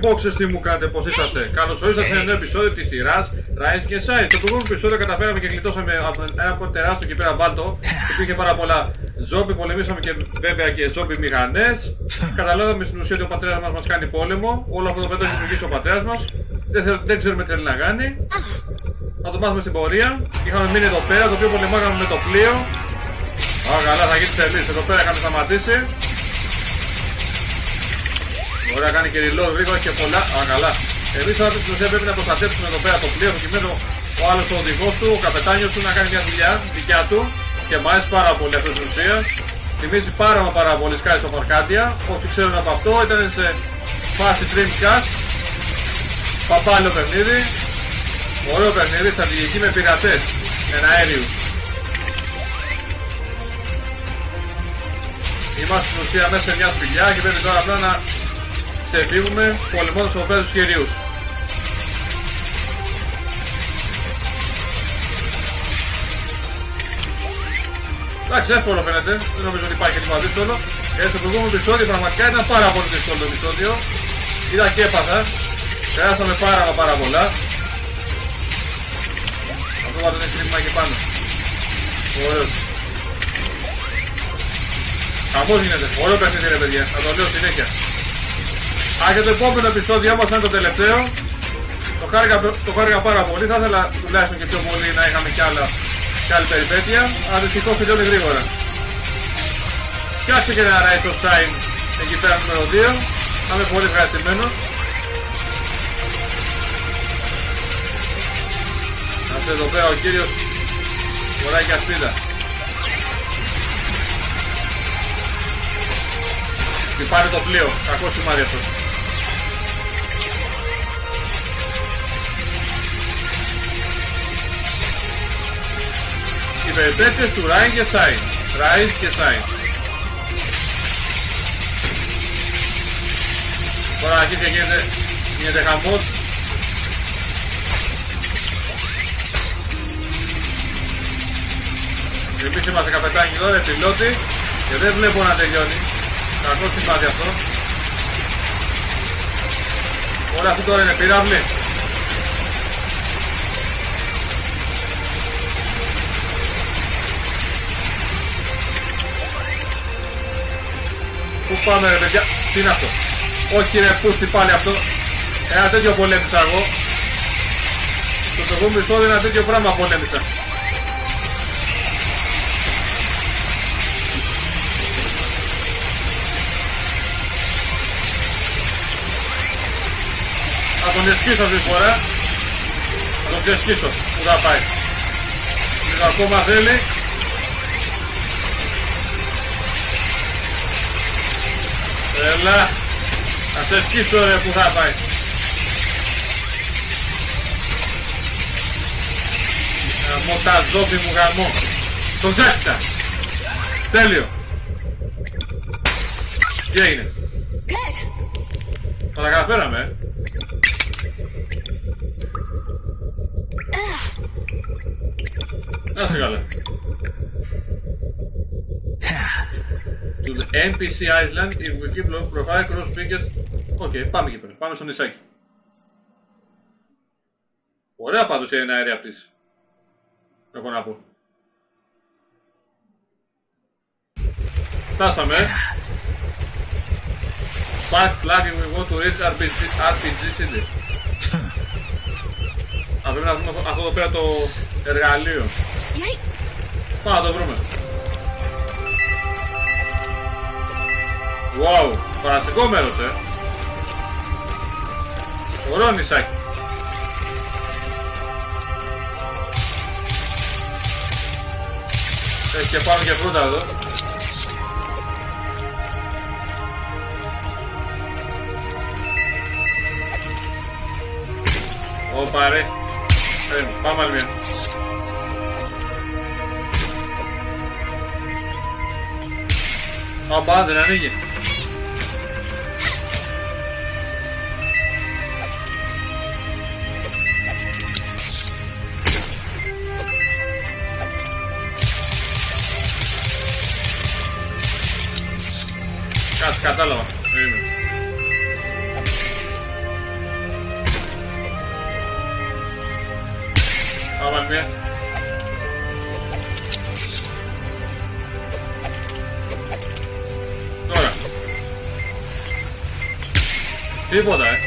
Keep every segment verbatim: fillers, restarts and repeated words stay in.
boxers, τι μου κάνετε, πώς είσαστε? Καλώς ορίσατε σε ένα νέο επεισόδιο της σειράς Rise και Shine. Στο προηγούμενο επεισόδιο καταφέραμε και γλιτώσαμε από ένα από τεράστιο εκεί πέρα βάλτο. Υπήρχε πάρα πολλά ζόμπι, πολεμήσαμε και βέβαια και ζόμπι μηχανές. Καταλάβαμε στην ουσία ότι ο πατέρας μας μας κάνει πόλεμο. Όλο αυτό το πέτο έχει δημιουργήσει ο πατέρας μας. Δεν, θέλ, δεν ξέρουμε τι θέλει να κάνει. Θα το μάθουμε στην πορεία. Είχαμε μείνει εδώ πέρα, το οποίο πολεμάγαμε με το πλοίο. Α, καλά, θα γίνει τελείως. Εδώ πέρα είχαμε σταματήσει. Ωραία, κάνει και reload γρήγορα και πολλά. Α, καλά. Εμείς τώρα στην ουσία πρέπει να προστατεύσουμε εδώ πέρα το πλοίο, προκειμένου ο άλλος ο οδηγός του, ο καπετάνιος του, να κάνει μια δουλειά δικιά του. Και μου αρέσει πάρα πολύ αυτό στην ουσία. Θυμίζει πάρα μα πάρα πολύ Skies of Arcadia. Όσοι ξέρουν από αυτό, ήταν σε φάση Dreamcast. Παπάλιο παιχνίδι. Ωραίο παιχνίδι, στρατηγική με πειρατές. Εναέριους. Είμαστε στην ουσία μέσα σε μια σπηλιά και πρέπει τώρα απλά να ξεφύγουμε πολεμώντας από πέρα τους κυρίους. Εντάξει, εύκολο φαίνεται, δεν νομίζω ότι υπάρχει τίποτα δύσκολο. Ε, στο προηγούμενο επεισόδιο πραγματικά ήταν πάρα πολύ δύσκολο το επεισόδιο. Είδα και έπαθα. Περάσαμε πάρα μα πάρα πολλά. Αυτό θα τον έχει ρήμα εκεί πάνω. Ωραίος. Χαμός γίνεται. Ωραίο παιχνίδι ρε παιδιά. Θα το λέω συνέχεια. Α, και το επόμενο επεισόδιο μας ήταν το τελευταίο. Το χάρηκα, το χάρηκα πάρα πολύ. Θα ήθελα τουλάχιστον και πιο πολύ να είχαμε κι άλλα και άλλη περιπέτεια. Αλλά δυστυχώς τελειώνει γρήγορα. Φτιάξε και ένα Rise of Shine εκεί πέρα νούμερο δύο. Θα είμαι πολύ ευχαριστημένος. Είμαστε εδώ πέρα ο κύριος φοράει και ασπίδα. Χτυπάνε το πλοίο, κακό σημάδι αυτό. Οι περιπέτειες του Rise και Shine. Rise και Shine. Τώρα αρχίζει και γίνεται, γίνεται χαμός. Εμείς είμαστε καπετάνοι εδώ, ρε πιλότη, και δεν βλέπω να τελειώνει. Κακό σημάδι αυτό. Όλα αυτό τώρα είναι πύραυλοι. Πού πάμε ρε παιδιά? Τι είναι αυτό? Όχι ρε πούστη πάλι αυτό. Ένα τέτοιο πολέμησα εγώ. Στο προηγούμενο επεισόδιο ένα τέτοιο πράγμα πολέμησα. Θα τον εσκίσω αυτή τη φορά. Θα τον ξεσκίσω. Πού θα πάει? Λίγο ακόμα θέλει. Έλα. Θα σε σκίσω ρε, που θα πάει. Γαμώ τα ζόμπι μου, γαμώ. Τον ξέχασα. Τέλειο. Τι έγινε? Θα τα καταφέραμε ε. Να σε καλά. To the εν πι σι Island, if we keep low profile cross fingers. Οκ, okay, πάμε εκεί πέρα. Πάμε στο νησάκι. Ωραία πάντως η αέρια πτήση. Έχω να πω. Φτάσαμε. Park flag if we want to reach αρ πι τζι City. Α, πρέπει να βρούμε αυτό, αυτό εδώ πέρα το εργαλείο. Πάμε να το βρούμε. Wow, φανταστικό μέρος, ε. Ωραίο νησάκι. Έχει και πάνω και φρούτα εδώ. Ωπα ρε. Ε, πάμε άλλη μια. Ωπα, δεν ανοίγει. Κάτσε, κατάλαβα. Πάμε άλλη μία. Τώρα. Τίποτα, ε.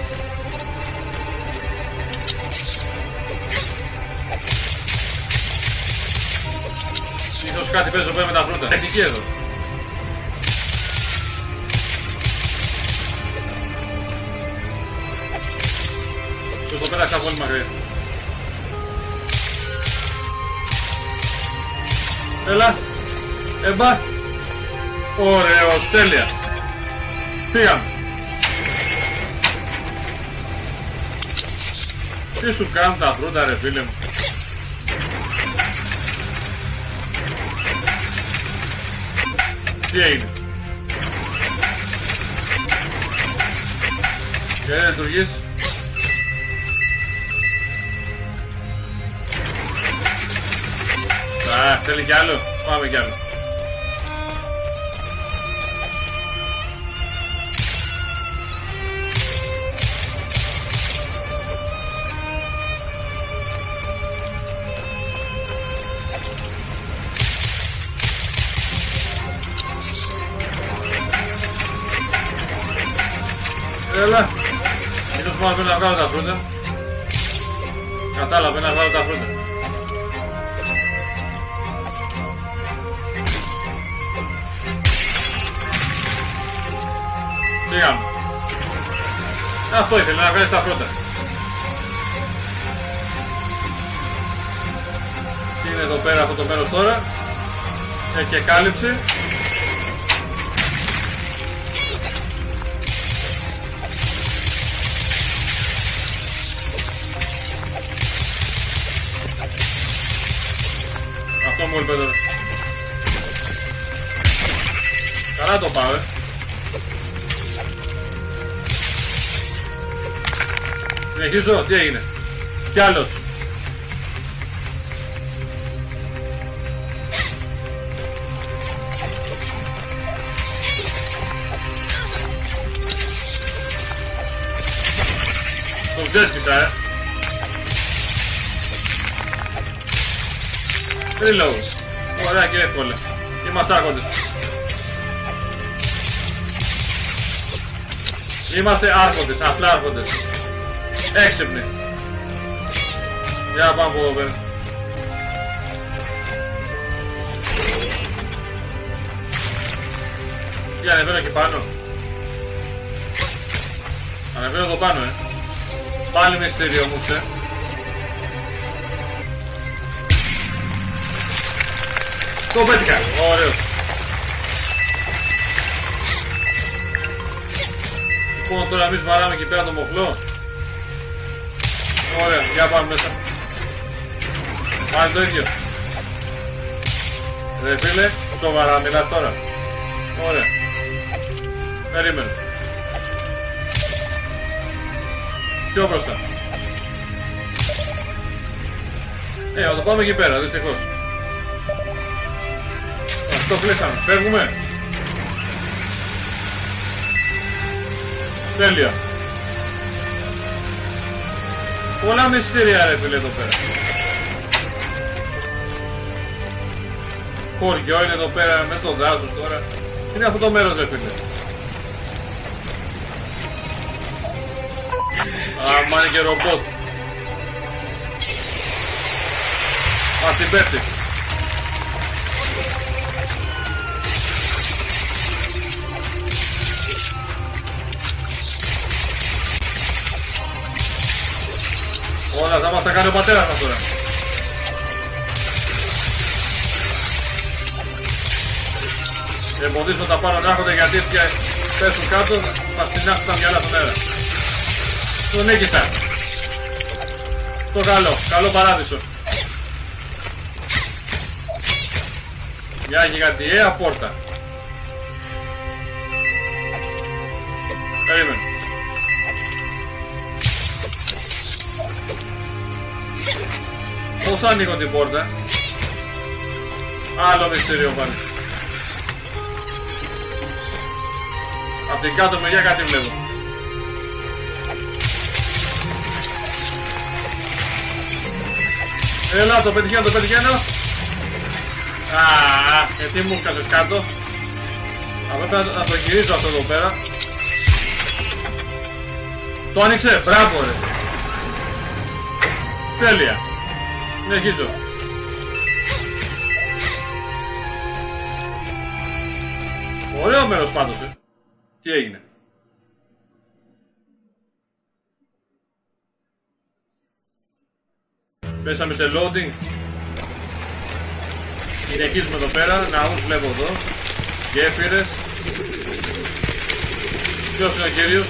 Ίσως κάτι παίζω πέρα με τα φρούτα. Τεχνική εδώ. Τους το πέταξα πολύ μακριά. Έλα. Εμπά. Ωραίος. Τέλεια. Πήγαμε. Τι σου κάνουν τα φρούτα ρε φίλε μου. Τι έγινε. Και δεν λειτουργείς. Α, θέλει κι άλλο. Πάμε κι άλλο. Έλα. Ίσως μόνο πρέπει να βγάλω τα φρούτα. Κατάλαβε να βγάλω τα φρούτα. Πήγαμε. Αυτό ήθελε να βγάλεις τα φρούτα. Τι είναι εδώ πέρα αυτό το μέρος τώρα. Έχει και κάλυψη. Αυτό μου είπε τώρα. Καλά το πάω, ε. Συνεχίζω, τι έγινε. Κι άλλος. Τον ξέσκισα, ε. Reload. Ωραία και εύκολα. Είμαστε άρχοντες. Είμαστε άρχοντες, απλά άρχοντες. Έξυπνοι. Για να πάμε από εδώ πέρα. Τι ανεβαίνω εκεί πάνω. Ανεβαίνω εδώ πάνω, ε. Πάλι μυστήριο μου, ε. Το πέτυχα. Ωραίο. Λοιπόν, τώρα εμείς βαράμε εκεί πέρα το μοχλό. Ωραία, για πάμε μέσα. Πάλι το ίδιο. Ρε φίλε, σοβαρά μιλάς τώρα. Ωραία. Περίμενε. Πιο μπροστά. Ε, θα το πάμε εκεί πέρα, δυστυχώς. Το κλείσαμε, φεύγουμε. Τέλεια. Πολλά μυστήρια ρε φίλε εδώ πέρα. Χωριό είναι εδώ πέρα, μέσα στο δάσος τώρα. Είναι αυτό το μέρος ρε φίλε. Άμα είναι και ρομπότ. Α, την πέφτει. Όλα θα μας τα κάνει ο πατέρας μας τώρα. Εμποδίσω τα πάνω να έρχονται γιατί πια πέσουν κάτω, μας πεινάσουν τα μυαλά στον αέρα. Τον νίκησα. Το καλό, καλό παράδεισο. Μια γιγαντιαία πόρτα. Περίμενε. Πώς ανοίγω την πόρτα. Άλλο μυστήριο πάλι. Απ' την κάτω μεριά κάτι βλέπω. Έλα, το πετυχαίνω, το πετυχαίνω. Ααααα, γιατί μου έκανες κάτω. Αυτό πρέπει να το γυρίζω αυτό εδώ πέρα. Το άνοιξε, μπράβο ρε. Τέλεια. Συνεχίζω. Ωραίο μέρος πάντως, ε. Τι έγινε? Πέσαμε σε loading. Συνεχίζουμε εδώ πέρα. Ναούς βλέπω εδώ. Γέφυρες. Ποιος είναι ο κύριος?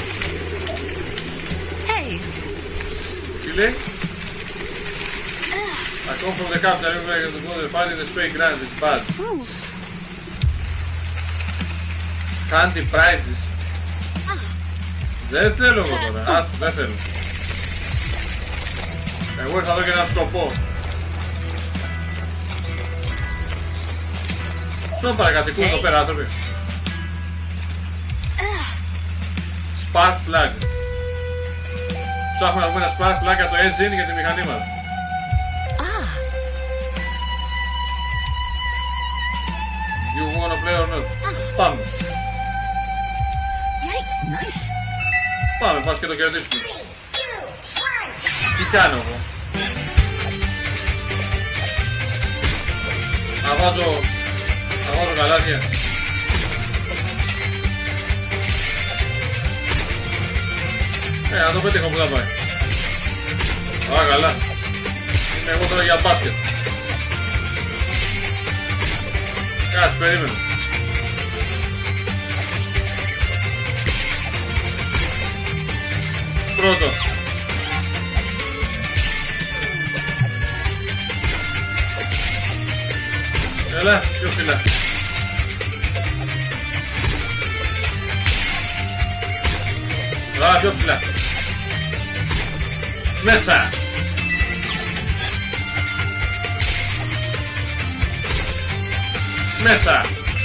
Hey. Τι λέει? I come from the captain. Everybody to go to the party. The spray grand. It's bad. Candy prizes. Δεν θέλω εγώ τώρα. Άστο, δεν θέλω. Εγώ ήρθα εδώ για ένα σκοπό. Στον παρακατοικούν εδώ πέρα άνθρωποι. Spark plug. Ψάχνουμε να δούμε ένα spark plug για το engine για τη μηχανή μας. You wanna play or not? Πάμε. Nice. Πάμε, πας και το κερδίσουμε. Τι κάνω εγώ? Να βάζω... να βάζω καλάθια. Ε, να το πετύχω που θα πάει. Α, καλά. Είμαι εγώ τώρα για μπάσκετ. Κάτσε, περίμενε. Πρώτο. Έλα, πιο ψηλά. Α, πιο ψηλά. Μέσα. Μέσα.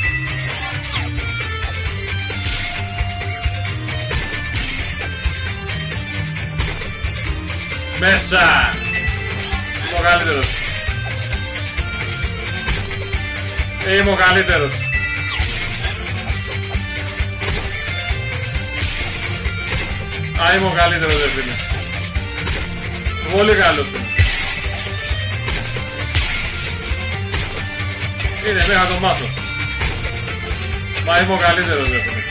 Μέσα. Είμαι ο καλύτερος. Είμαι ο καλύτερος. Α, είμαι ο καλύτερος δεν είναι. Πολύ καλός είναι. Είναι μέχρι να το μάθω. Μα είμαι ο καλύτερος δεν είναι.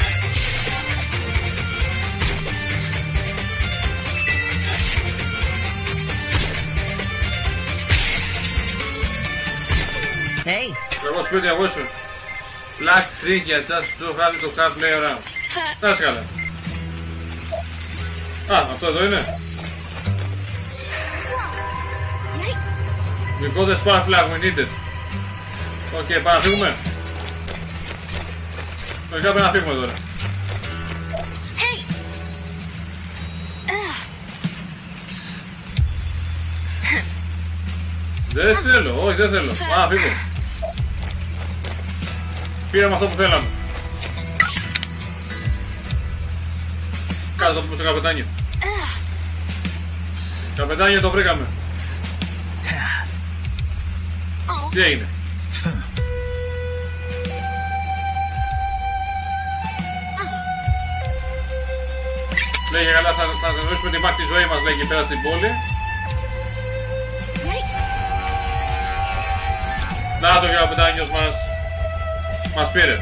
Hey. Εγώ σπίτι εγώ σου. Black three και just to have το card play around. Να είσαι καλά. Α, αυτό εδώ είναι. We got the spark plug, we need it. Οκ, okay, πάμε να φύγουμε. Όχι, πρέπει να φύγουμε τώρα. Δεν θέλω, όχι δεν θέλω. Α, φύγω. Πήραμε αυτό που θέλαμε. Κάτω το πούμε στο καπετάνιο. Καπετάνιο το βρήκαμε. Τι έγινε? Λέγε καλά, θα, θα δώσουμε τη μάχη τη ζωή μας, λέει, εκεί πέρα στην πόλη. Να το, και ο καπετάνιος μας μας πήρε.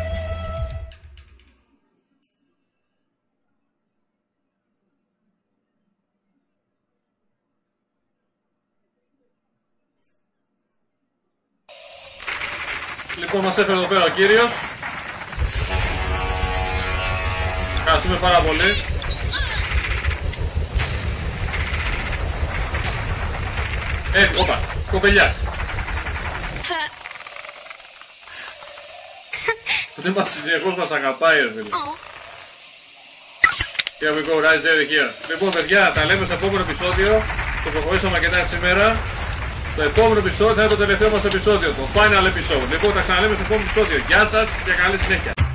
Λοιπόν, μας έφερε εδώ πέρα ο κύριος. Ευχαριστούμε πάρα πολύ. Ε, όπα, κοπελιά. Δεν μας συνεχώς μας αγαπάει, ρε φίλε. Here we go, right there, here. Λοιπόν, παιδιά, τα λέμε στο επόμενο επεισόδιο. Το προχωρήσαμε αρκετά σήμερα. Το επόμενο επεισόδιο θα είναι το τελευταίο μας επεισόδιο, το final episode. Λοιπόν, τα ξαναλέμε στο επόμενο επεισόδιο. Γεια σας και καλή συνέχεια.